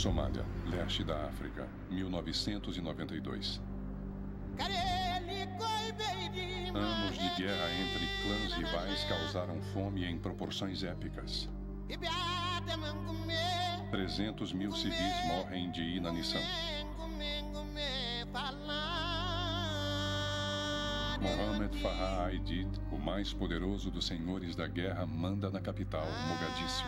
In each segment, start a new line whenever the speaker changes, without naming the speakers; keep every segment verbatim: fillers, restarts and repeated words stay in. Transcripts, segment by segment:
Somália, leste da África, mil novecentos e noventa e dois. Anos de guerra entre clãs rivais causaram fome em proporções épicas. trezentos mil civis morrem de inanição. Mohammed Farah Aidid, o mais poderoso dos senhores da guerra, manda na capital, Mogadíscio.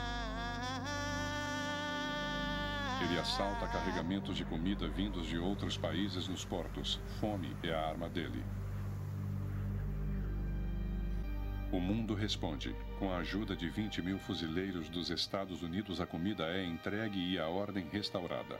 Ele assalta carregamentos de comida vindos de outros países nos portos. Fome é a arma dele. O mundo responde. Com a ajuda de vinte mil fuzileiros dos Estados Unidos, a comida é entregue e a ordem restaurada.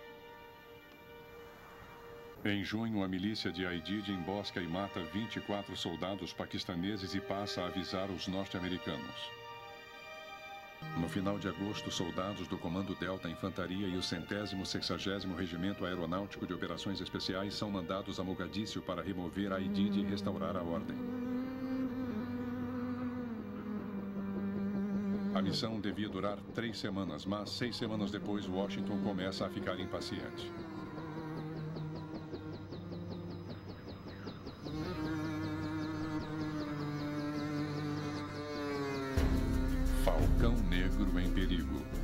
Em junho, a milícia de Aidid embosca e mata vinte e quatro soldados paquistaneses e passa a avisar os norte-americanos. No final de agosto, soldados do Comando Delta Infantaria e o centésimo sexagésimo Regimento Aeronáutico de Operações Especiais são mandados a Mogadíscio para remover Aidid e restaurar a ordem. A missão devia durar três semanas, mas seis semanas depois, Washington começa a ficar impaciente. Falcão Negro em perigo.